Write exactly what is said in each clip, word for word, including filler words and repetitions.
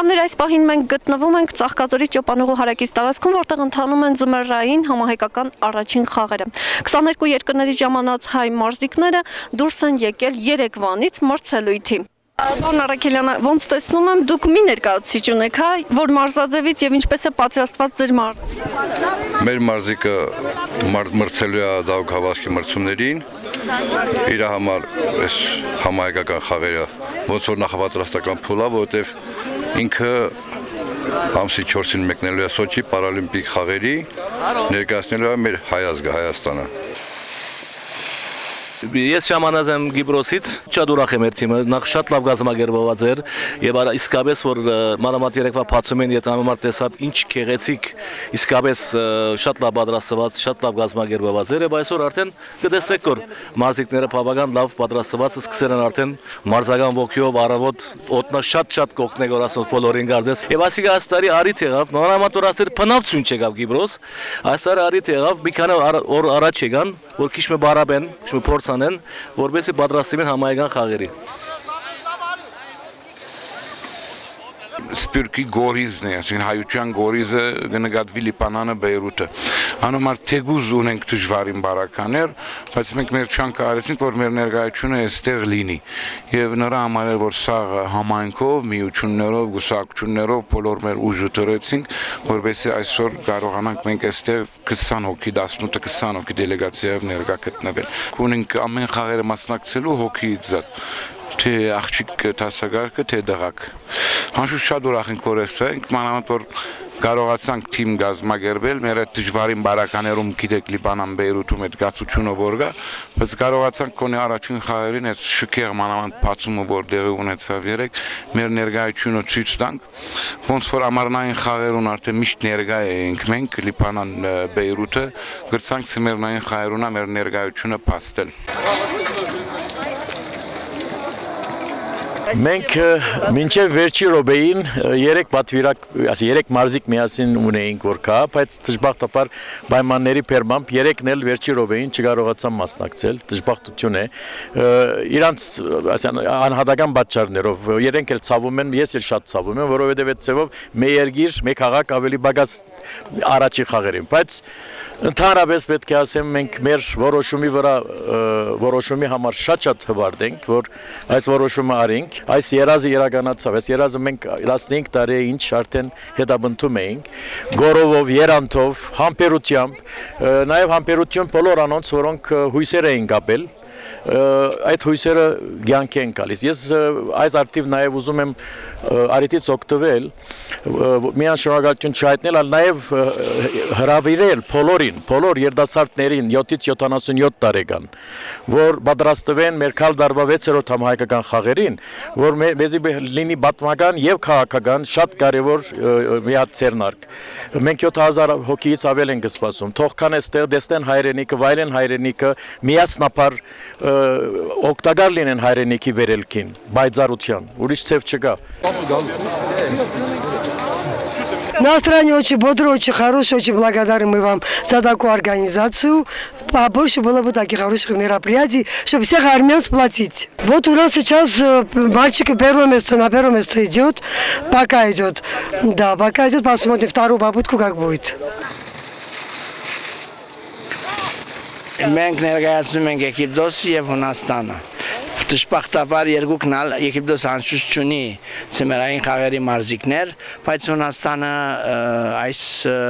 Բարեկամներ, այս պահին մենք գտնվում ենք Ծաղկաձորի Ճոպանուղու հարակից տարածքում, որտեղ ընթանում են ձմեռային համահայկական առաջին խաղերը։ քսաներկու երկրների ժամանած հայ մարզիկները դուրս են եկել Երևանից մրցելույթի։ Պարոն Առաքելյան, ոնց տեսնում եմ, դուք մի ներկայացուցիչ ունեք, հա, որ մարզաձևից եւ ինչպես է պատրաստված ձեր մարզիկը։ Մեր մարզիկը մրցելու է դահուկ հավասկի մրցումներին, իր համար այս համահայկական խաղերը ոնց որ նախապատրաստական փուլ է, որովհետեւ ինքը ամսի չորսին մեկնելու է Սոչի պարալիմպիկ խաղերի, ներկայացնելու է մեր հայ ազգը, Հայաստանը։ Ես ժամանած եմ Գիբրոսից, շատ ուրախ եմ մեր թիմը, նախ շատ լավ գազմագերբված էր եւ իսկապես որ մանավանդ երեկվա բացում են ետամամար տեսավ ինչ քեղեցիկ, իսկապես շատ լավ պատրաստված, շատ լավ գազմագերբված էր եւ այսօր արդեն կտեսեք որ մարզիկները բավական լավ պատրաստված սկսել են արդեն մարզական ոգիով առավոտ օտնա շատ-շատ կողքնեք որ ասած բոլորին գարձես եւ ասիկա աստարի արիթ եղավ, մանավանդ որ ասեր փնավցուն չեկավ Գիբրոս, այսօր արիթ եղավ մի քանի օր առաջ եկան, որ քիչ մը բարաբեն, քիչ մը փորձ անեն, որպեսզի պատրաստվեն համահայկական խաղերի։ Սպյուրքի գորիզն է, ասին հայության գորիզը գնգատվի Լիբանանը, Բեյրութը։ Անոմար թեգուզ ունենք դժվարին բարականեր, բայց մենք մեր չանքը արեցինք, որ մեր ներկայությունը այստեղ լինի։ Եվ նրա համար էր, որ սա համայնքով, միություններով, գուսակցություններով բոլոր մեր ուժը դրեցինք, որպեսզի այսօր կարողանանք մենք այստեղ քսան հոգի, տասնութ քսան հոգի դելեգացիայով ներկա գտնվել։ Ունենք ամեն խաղերը մասնակցելու հոգիից զատ։ Թե աղջիկ տասագարկը, թե դղակ։ Անշուշտ շատ ուրախ ենք որ ենք, մանավանդ որ կարողացանք թիմ գազմագերբել, մեր այդ դժվարին բարականերում գիտեք Լիբանան, Բեյրութում այդ գացությունը որ կա, բայց կարողացանք կոնե առաջին խաղերին այդ շքեղ մանավանդ բացումը որ դեղի ունեցավ երեք, մեր ներկայությունը ցույց տանք, ոնց որ ամառնային խաղերուն արդեն միշտ ներկա էինք մենք Լիբանան, Բեյրութը, գրցանք սմերնային խաղերունա մեր ներկայությունը փաստել։ Մենք մինչև վերջի րոպեին երեք պատվիրակ, ասի երեք մարզիկ միասին ունեինք որ կա, բայց դժբախտաբար պայմանների բերմամբ երեքն էլ վերջի րոպեին չկարողացան մասնակցել, դժբախտություն է։ Իրանց ասեն անհատական պատճառներով երենք էլ ցավում են, ես էլ շատ ցավում եմ, որովհետև այդ ցևով մի երկիր, մի քաղաք ավելի բագաս առաջի խաղերին, բայց ընդհանրապես պետք է ասեմ մենք մեր որոշումի վրա որոշումի համար շատ-շատ հվարդենք, որ այս որոշումը արենք, այս երազը իրականացավ, այս երազը մենք տասնհինգ տարի ինչ արդեն հետապնդում էինք, գորովով, երանթով, համբերությամբ, նաև համբերություն բոլոր անոնց, որոնք հույսեր էին կապել, այդ հույսերը կյանքի են գալիս։ Ես այս արդիվ նաև ուզում եմ արիտից օգտվել, միան շնորհակալություն չհայտնել, այլ նաև հրավիրել բոլորին, բոլոր երիտասարդներին յոթից յոթանասունյոթ տարեկան, որ պատրաստվեն մեր քալ դարվա վեցերորդ համահայկական խաղերին, որ մեզի լինի պատմական եւ քաղաքական շատ կարեւոր մի հատ ցերնարկ։ Մենք յոթ հազար հոգիից ավել ենք սպասում։ Թողքան այստեղ դեսնեն հայրենիքը, վայելեն հայրենիքը, միասնապար օգտակար լինեն հայրենիքի վերելքին, բայձարության, ուրիշ ցև չկա։ Настроение очень бодрое, очень хорошее, очень благодарны мы вам за такую организацию. Побольше было бы таких хороших мероприятий, чтобы всех армян сплотить. Вот у нас сейчас мальчик первое место, на первое место идет, пока идет. Да, пока идет, посмотрим вторую попытку, как будет. Մենք ներկայացնում ենք Եգիպտոս եւ Հունաստանը։ Դժբախտաբար երկուքն ալ Եգիպտոս անշուշտ չունի ցեմերային խաղերի մարզիկներ, բայց Հունաստանը այս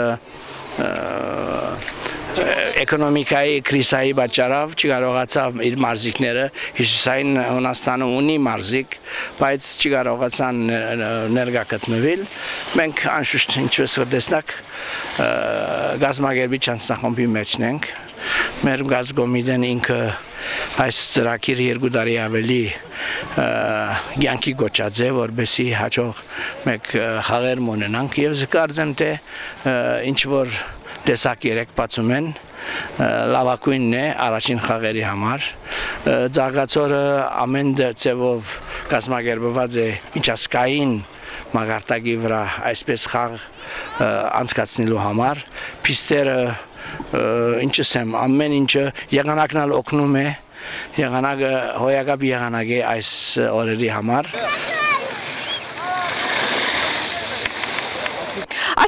էկոնոմիկայի կրիսայի պատճառով չկարողացավ իր մարզիկները, հյուսիսային Հունաստանը ունի մարզիկ, բայց չկարողացան ներկա գտնվել։ Մենք անշուշտ ինչպես որ տեսնակ գազմագերբիչ անձնախմբի մեջն ենք։ Մեր գազգոմիդեն ինքը այս ծրագիրը երկու տարի ավելի կյանքի գոչած է, որպեսզի հաջող մեկ խաղեր ունենանք եւ զգարձեմ թե ինչ որ տեսակ երեք բացում են լավակույնն է առաջին խաղերի համար Ձագացորը ամեն ձևով կազմակերպված է միջազգային մագարտակի վրա այսպես խաղ անցկացնելու համար պիստերը ինչս եմ ամեն ինչը եղանակնալ օգնում է եղանակը հոյակապ եղանակ է այս օրերի համար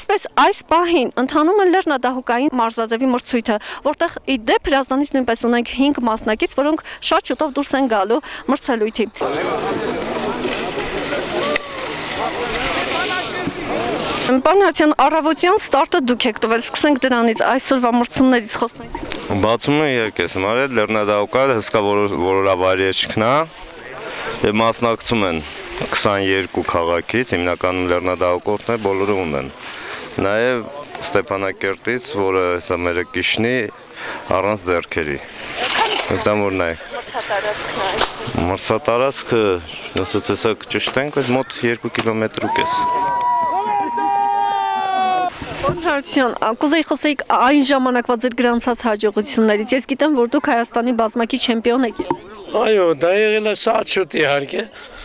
Ինչպես այս պահին ընթանում է լեռնադահուկային մարզաձևի մրցույթը, որտեղ ի դեպ Հրազդանից նույնպես ունենք հինգ մասնակից, որոնք շատ շուտով դուրս են գալու մրցելույթի։ Պարոն Հարությունյան, առավոտյան ստարտը դուք եք տվել, սկսենք դրանից, այսօրվա մրցումներից խոսենք։ Բացումը երկ ես մարել, լեռնադահուկը հսկա որորավայրեջքն է եւ մասնակցում են քսաներկու քաղաքից, հիմնականում լեռնադահուկորդներ բոլորը ունեն։ Նաեւ Ստեփանակերտից, որը հեսա մերը կիշնի առանց ձեռքերի։ Այդտեղ որ նայ։ Մրցատարածքն է։ Մրցատարածքը, ասած հեսա ճշտենք, այդ մոտ երկու կիլոմետր ու կես։ Պարոն Հարությունյան, կուզեի խոսեիք այն ժամանակվա ձեր գրանցած հաջողություններից։ Ես գիտեմ, որ դուք Հայաստանի բազմակի չեմպիոն եք։ Այո, դա եղել է շատ շուտ իհարկե։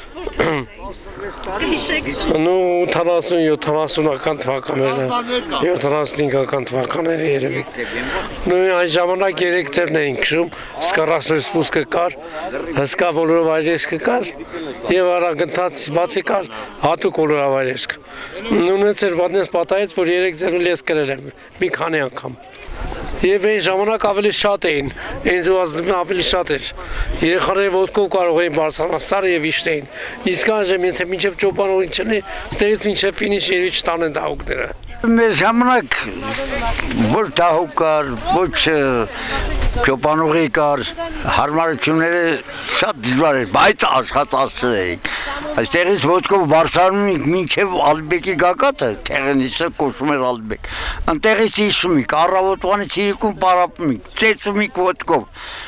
Ну, ութանասուն-յոթանասունական թվականներն յոթանասունհինգական թվականները երևի։ Ну, այն ժամանակ երեք տերն էին քշում, սկարասներ սպուսկը կար, հսկա ոլորավայրեջքը կար եւ արագընթաց բացի կար հատուկ ոլորավայրեջք։ Նույնպես էր պատնես պատահեց, որ երեք տերը ես կրել եմ մի քանի անգամ։ Եվ այն ժամանակ ավելի շատ էին, այն զուազդում ավելի շատ էր։ Երեխաները ոտքով կարող էին բարձրանալ սարը եւ իջնեին։ Իսկ այժմ եթե մինչեւ ճոպանորին չնի, ստերից մինչեւ ֆինիշ երևի չտանեն դահուկները։ Մեր ժամանակ ոչ դահուկ կար, ոչ ճոպանուղի կար, հարմարությունները շատ դժվար էր, բայց աշխատածներ էին։ Այստեղից ոտքով բարձրանում ենք մինչև Ալբեկի գագաթը, Թեղենիսը կոչվում էր Ալբեկ։ Անտեղից իջնում ենք, առավոտվանից երեկոն պարապում ենք, ծեծում ենք ոտքով։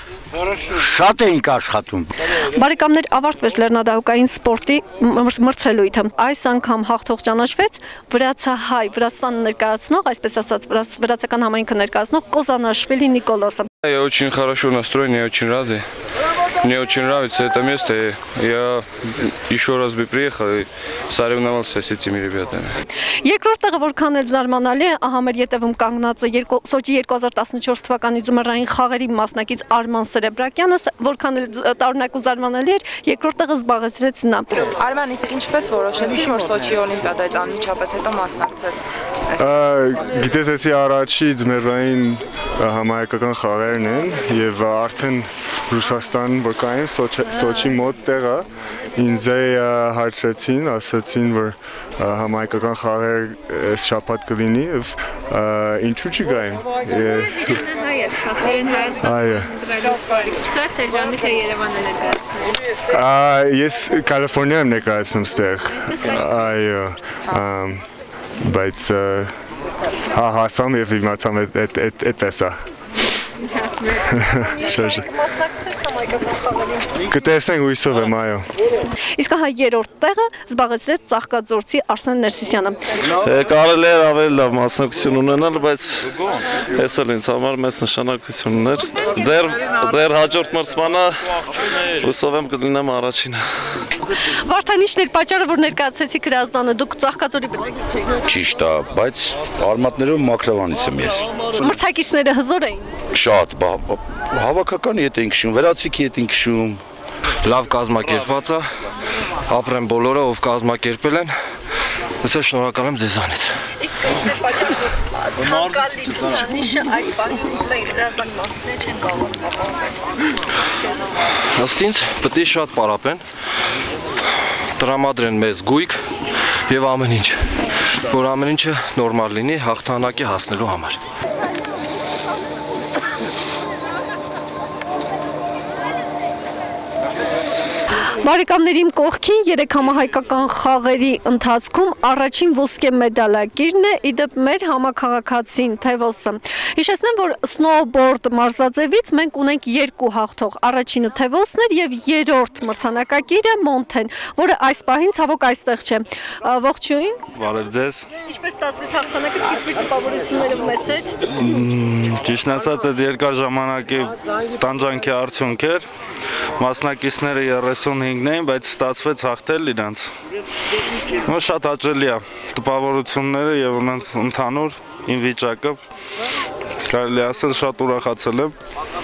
Շատ էինք աշխատում։ Բարեկամներ, ավարտվեց լեռնադահուկային սպորտի մրցելույթը։ Այս անգամ հաղթող ճանաչվեց վրացահայ, Վրաստանը ներկայացնող, այսպես ասած, վրացական համայնքը ներկայացնող Կոզանաշվիլի Նիկոլոսը։ Я очень хорошо настроен, я очень рад. Мне очень нравится это место. Я еще раз бы приехал и соревновался с этими ребятами. Երկրորդ տեղը որքան էլ զարմանալի է, ահա մեր ետևում կանգնած է Սոչի երկու հազար տասնչորս թվականի ձմեռային խաղերի մասնակից Արման Սերեբրակյանը, որքան էլ տարօրինակ ու զարմանալի էր, երկրորդ տեղը զբաղեցրեց նա։ Արման, իսկ ինչպես որոշեցի, որ Սոչի օլիմպիադայից անմիջապես հետո մասնակցես։ Գիտես, էսի առաջի ձմեռային համահայկական խաղերն են եւ արդեն Ռուսաստան, որ կային Սոչի մոտ տեղը, ինձ հարցրեցին, ասացին, որ համահայկական խաղեր այս շաբաթ կլինի եւ ինչու՞ չգային։ Հայ ես, փաստորեն Հայաստանում չկար Թեհրանի թե Երևանը ներկայացնել։ Ես Կալիֆոռնիա եմ ներկայացնում ստեղ։ Այո, բայց հա հասամ եւ իմացամ այդպես է։ Մասնակցես համայնքական խաղերին։ Կտեսնենք հույսով եմ, այո։ Իսկ հա երրորդ տեղը զբաղեցրեց Ծաղկաձորցի Արսեն Ներսիսյանը։ Կարելի էր ավելի լավ մասնակցություն ունենալ, բայց այս էլ ինձ համար մեծ նշանակություն ուներ։ Ձեր ձեր հաջորդ մրցմանը հույսով եմ կլինեմ առաջինը։ Վարդան, ինչն էր պատճառը, որ ներկայացեցիք Հրազդանը, դուք Ծաղկաձորի բնակիչ եք։ Ճիշտ է, բայց արմատներով Մակրավանից եմ ես։ Մրցակիցները հզոր էին։ Շատ, հավաքականի հետ ենք քշում, վերացիքի հետ ենք քշում։ Լավ կազմակերպված է, ապրեն բոլորը, ով կազմակերպել են։ Հեսա շնորհակալ եմ ձեզանից։ Իսկ ինչն է պատճառը, որ ցանկալի ցուցանիշը այս պահին Հրազդանի մասնակիցները չեն կարող ապահովել։ Ըստ ինձ պետք է շատ պարապեն, տրամադրեն մեզ գույք եւ ամեն ինչ, որ ամեն ինչը նորմալ լինի հաղթանակի հասնելու համար։ Բարեկամների իմ կողքին երեք համահայկական խաղերի ընթացքում առաջին ոսկե մեդալակիրն է իդեպ մեր համաքաղաքացին Թևոսը։ Հիշեցնեմ, որ սնոուբորդ մարզաձևից մենք ունենք երկու հաղթող, առաջինը Թևոսն էր եւ երրորդ մրցանակակիրը Մոնթեն, որը այս պահին ցավոք այստեղ չէ։ Ողջույն։ Բարև ձեզ։ Ինչպես ստացվեց հաղթանակը, դիսվիր տպավորությունները մեզ հետ։ Ճիշտն ասած, այդ երկար ժամանակի տանջանքի արդյունք էր։ Մասնակիցները երեսունհինգն էին, բայց ստացվեց հաղթել իրանց։ Շատ հաճելի է տպավորությունները եւ ունենց ընդհանուր իմ վիճակը։ Կարելի ասել շատ ուրախացել եմ։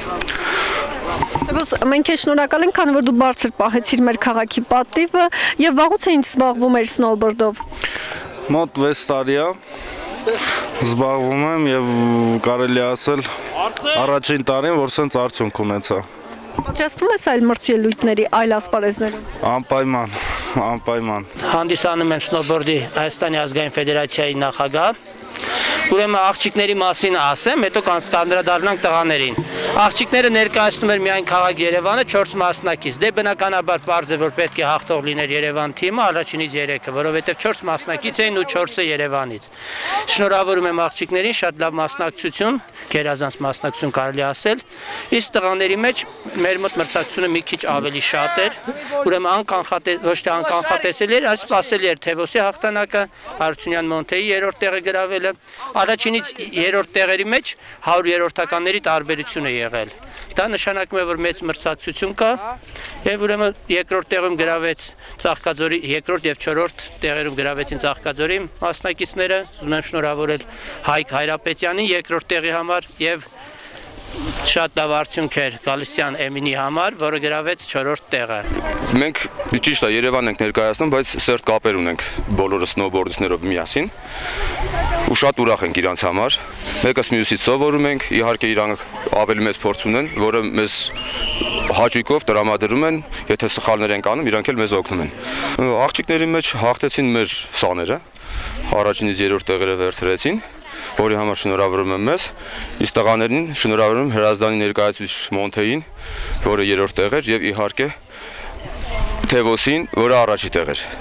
Թևոս, մենք է շնորհակալ ենք, քանի որ դու բարձր պահեցիր մեր քաղաքի պատիվը եւ վաղուց էինչ զբաղվում էր սնոուբորդով։ Մոտ վեց տարի է, Զբաղվում եմ եւ կարելի ասել առաջին տարին, որ սենց արդյունք ունեցա։ Պատրաստվում ես այլ մրցելույթների, այլ ասպարեզներում։ Անպայման, անպայման։ Հանդիսանում եմ սնոուբորդի Հայաստանի ազգային ֆեդերացիայի նախագահ։ Ուրեմն աղջիկների մասին ասեմ, հետո կանդրադառնանք տղաներին։ Աղջիկները ներկայացնում էր միայն քաղաք Երևանը չորս մասնակից։ Դե բնականաբար պարզ է, որ պետք է հաղթող լիներ Երևան թիմը, առաջինից երեքը, որովհետև չորս մասնակից էին ու չորսը Երևանից։ Շնորհավորում եմ աղջիկներին, շատ լավ մասնակցություն, գերազանց մասնակցություն կարելի ասել։ Իսկ տղաների մեջ մեր մոտ մրցակցությունը մի քիչ ավելի շատ էր։ Ուրեմն անկանխատես, ոչ թե անկանխատեսելի էր, այլ սպասելի էր Թևոսի հաղթանակը, Հարությունյան Մոնթեի երրորդ տեղը գրավելը։ Առաջինից երրորդ տեղերի մեջ հարյուր երրորդականների տարբերություն է եղել։ Դա նշանակում է, որ մեծ մրցակցություն կա, եւ ուրեմն երկրորդ տեղում գրավեց Ծաղկաձորի, երկրորդ եւ չորրորդ տեղերում գրավեցին Ծաղկաձորի մասնակիցները, ուզում եմ շնորհավորել Հայկ Հայրապետյանին երկրորդ տեղի համար եւ շատ լավ արդյունք էր Գալստյան Էմինի համար, որը գրավեց չորրորդ տեղը։ Մենք ճիշտ է Երևանն ենք ներկայացնում, բայց սերտ կապեր ունենք բոլորը սնոուբորդիստներով միասին։ Ու շատ ուրախ ենք իրանց համար։ Մեկս մյուսից սովորում ենք, իհարկե իրանք ավելի մեծ փորձ ունեն, որը մեզ հաճույքով տրամադրում են, եթե սխալներ ենք անում, իրանք էլ մեզ օգնում են։ Աղջիկների մեջ հաղթեցին մեր սաները, առաջինից երրորդ տեղերը վերցրեցին, որի համար շնորհավորում եմ մեզ, իսկ տղաներին շնորհավորում եմ Հրազդանի ներկայացուցիչ Մոնթեին, որը երրորդ տեղ էր, եւ իհարկե Թևոսին, որը առաջի տեղ էր։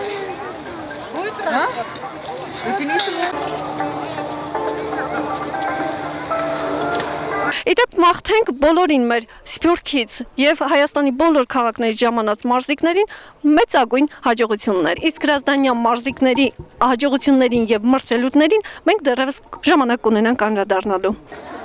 Իդեպ մաղթենք բոլորին մեր Սփյուռքից եւ Հայաստանի բոլոր քաղաքներից ժամանած մարզիկներին մեծագույն հաջողություններ։ Իսկ Հրազդանյան մարզիկների հաջողություններին եւ մրցելույթներին մենք դեռևս ժամանակ կունենանք անդրադառնալու։